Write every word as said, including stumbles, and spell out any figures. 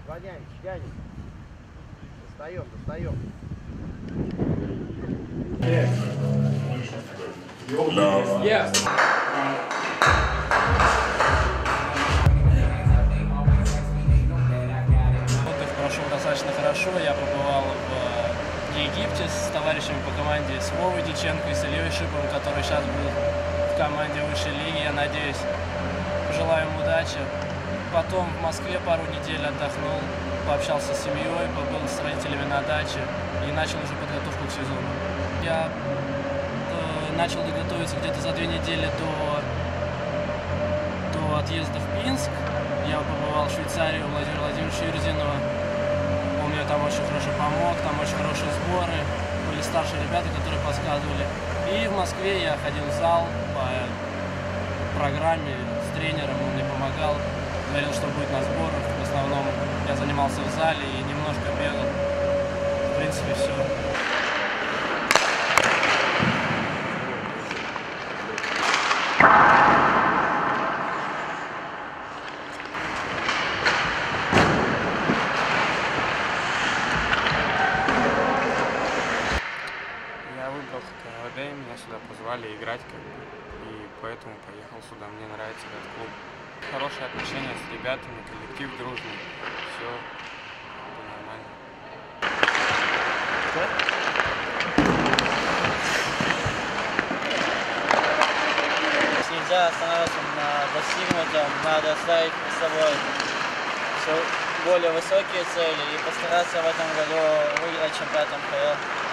Наклоняемся, тянем. Достаем, достаем. Yes. Yes. Отдых прошел достаточно хорошо. Я побывал в Египте с товарищами по команде, с Вовой Диченко и с Ильей Шиповым, который сейчас будет в команде высшей лиги. Я надеюсь, желаю им удачи. Потом в Москве пару недель отдохнул, пообщался с семьей, побыл с родителями на даче и начал уже подготовку к сезону. Я э, начал готовиться где-то за две недели до, до отъезда в Пинск. Я побывал в Швейцарии у Владимира Владимировича Юрзинова. Он мне там очень хорошо помог, там очень хорошие сборы, были старшие ребята, которые подсказывали. И в Москве я ходил в зал по программе с тренером, он мне помогал. Говорил, что будет на сборах. В основном я занимался в зале и немножко бегал. В принципе, все. Я выбрал ХКВД, меня сюда позвали играть, как бы, и поэтому поехал сюда. Мне нравится этот клуб. Хорошие отношения с ребятами, коллектив дружный, все нормально. Нельзя останавливаться на достигнутом, надо ставить перед собой все более высокие цели и постараться в этом году выиграть чемпионат МХЛ.